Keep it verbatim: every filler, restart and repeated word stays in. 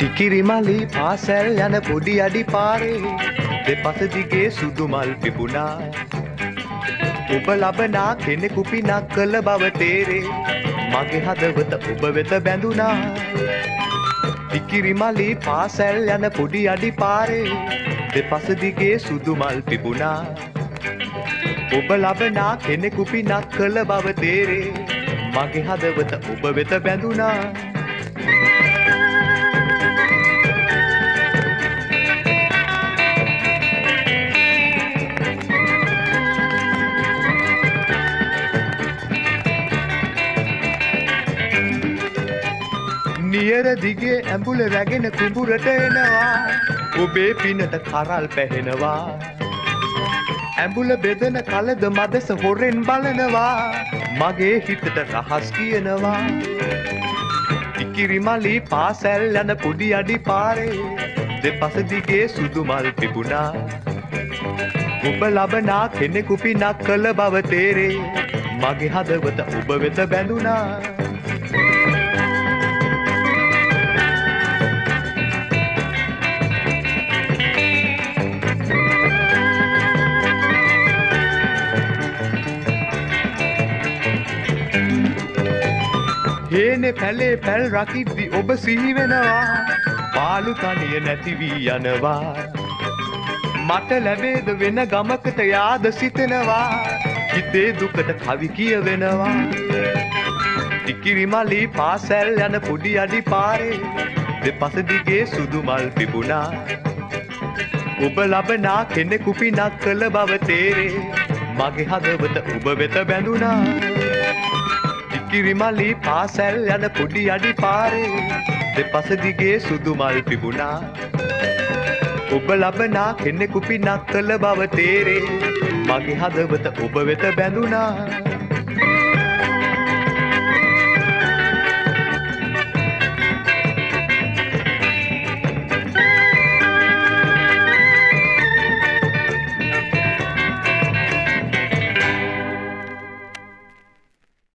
ඉකිරිමලි පාසැල් යන පොඩි අඩි පාරේ දෙපස දිගේ සුදු මල් පිපුණා. ඔබ ලබනා කෙනෙකු පිනක් කළ බව තේරේ. මගේ හදවත ඔබ වෙත බැඳුණා. ඉකිරිමලි පාසැල් යන පොඩි අඩි පාරේ දෙපස දිගේ සුදු මල් පිපුණා. ඔබ ලබනා කෙනෙකු පිනක් කළ බව තේරේ. මගේ හදවත ඔබ වෙත බැඳුණා. නියර දිගේ ඇඹුල රැගෙන කුඹුරට එනවා. ඔබේ පිනට කරල් පැහෙනවා. ඇඹුල බෙදන කලද මදස හොරෙන් බලනවා. මගේ හිතට රහස් කියනවා. ඉකිරිමලි පාසැල් යන පොඩි අඩි පාරේ දෙපස දිගේ සුදු මල් පිපුණා. ඔබ ලබනා කෙනෙකු පිනක් කළ බව තේරේ. මගේ හදවත ඔබ වෙත බැඳුණා. හේනේ පැලේ පැල් රකිද්දි ඔබ සිහි වෙනවා. පාළු තනිය නැති වී යනවා. මට ලැබේද වෙන ගමකට යාද සිතෙනවා. හිතේ දුකට කවි කියවෙනවා. ඉකිරිමලි පාසැල් යන පොඩි අඩි පාරේ දෙපස දිගේ සුදු මල් පිපුණා. ඔබ ලබනා කෙනෙකු පිනක් කළ බව තේරේ. මගේ හදවත ඔබ වෙත බැඳුණා. ඉකිරිමලි පාසැල් යන පොඩි අඩි පාරේ දෙපස දිගේ සුදු මල් පිපුණා. ඔබ ලබනා කෙනෙකු පිනක් කළ බව තේරේ. මගේ හදවත ඔබ වෙත බැඳුණා.